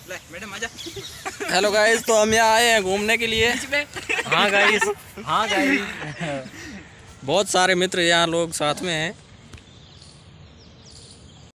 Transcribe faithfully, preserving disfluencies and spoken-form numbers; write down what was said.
Madam आजा। Hello guys, तो हम यहाँ आए हैं घूमने के लिए। हाँ गाइस, हाँ गाइस, बहुत सारे मित्र यहाँ लोग साथ में हैं।